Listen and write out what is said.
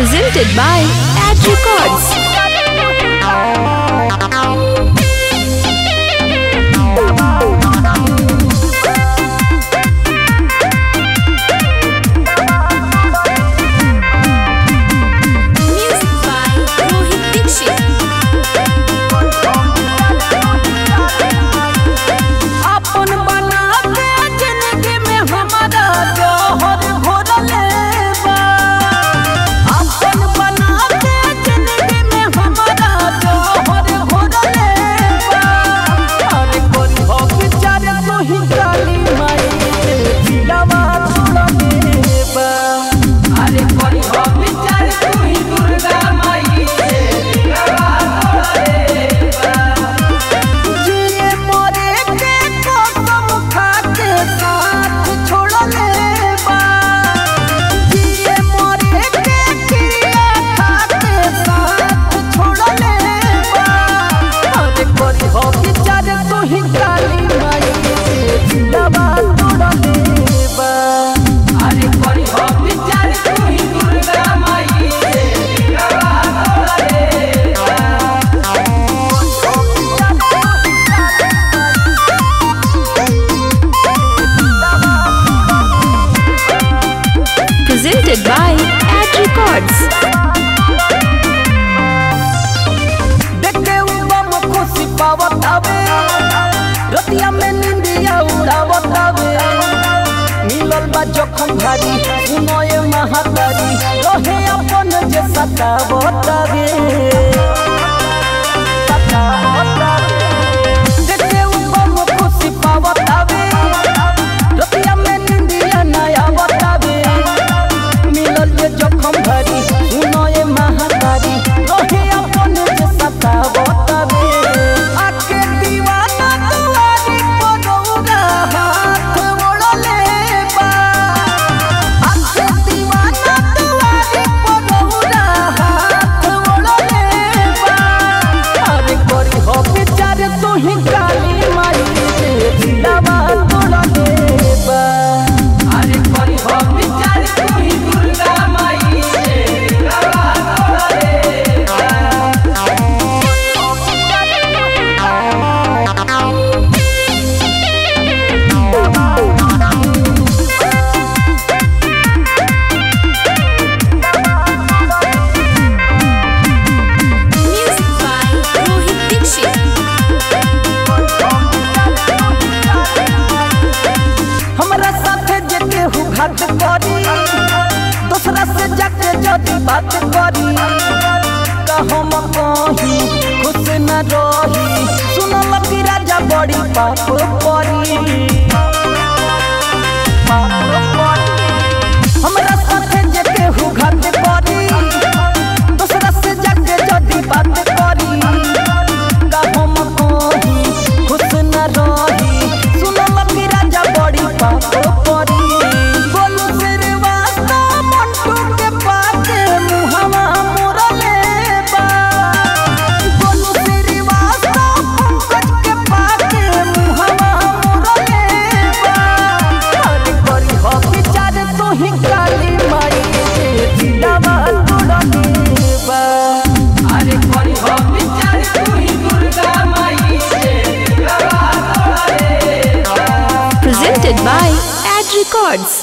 Presented by Ad Records. Presented by Ad Records. देखे उबम खुशी पावत आवे रतिया में निंदिया उड़ावत आवे मिलल बा जखम भारी सुनोए महातारी रहे अपन जे सतावत आवे देखे उबम खुशी पावत आवे रतिया में निंदिया ना आवत आवे जखम भरी सुनोए महातारी रहे अपन जे सतावत आवे आके दीवाना दुआरी पगौरा हाथ ओढ़ले बा आके दीवाना दुआरी पगौरा हाथ ओढ़ले बा अरे करी हो बेचारे तू ही काली माई के दिलवा तोड़ले बा अरे करी हो बेचारे तू ही दुर्गा बात करी दूसरा से जाके जदी बात करी कहम कहीं खुश न रही सुनल कि राजा बड़ी पाप परी हमरा साथे जे केहू घात करी दूसरा से जाके जदी बात करी कहम कहीं खुश न रही सुनल कि राजा बड़ी पाप परी Presented by Ad Records.